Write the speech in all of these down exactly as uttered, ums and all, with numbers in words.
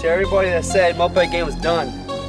to everybody that said Moped Gang was done.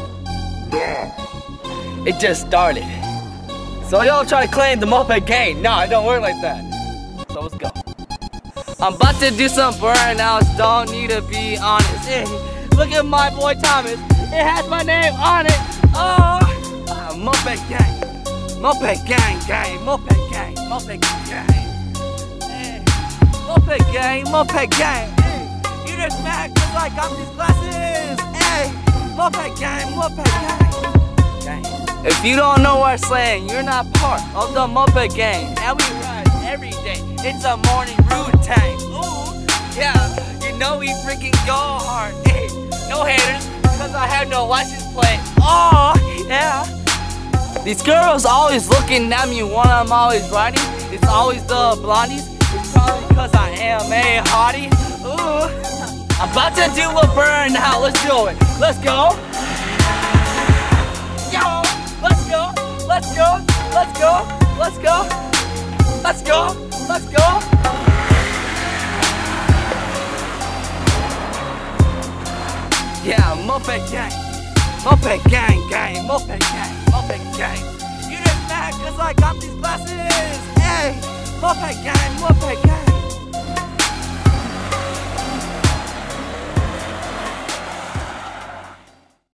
It just started. So y'all try to claim the Moped Gang. No, it don't work like that. So let's go. I'm about to do some burnouts, don't need to be honest. Hey, look at my boy Thomas. It has my name on it. Oh, uh, Moped Gang. Moped Gang, gang, Moped Gang, Moped Gang. Hey, Moped Gang, Moped Gang. Hey, you just mad cause I got these glasses. Hey, Moped Gang, Moped Gang. Gang. If you don't know our slang, you're not part of the Moped Gang. And we ride every day. It's a morning routine. Ooh, yeah, you know we freaking go hard. Hey, no haters, cause I have no license plate. Oh, yeah. These girls always looking at me when I'm always riding. It's always the blondies. It's probably cause I am a hottie. Ooh, I'm about to do a burnout. Let's do it. Let's go. Yo, let's go. Let's go. Let's go. Let's go. Let's go. Let's go. Yeah, Moped Gang. Moped Gang, gang, Moped Gang, Moped Gang. You just mad cause I got these glasses. Hey, Moped Gang, Moped Gang.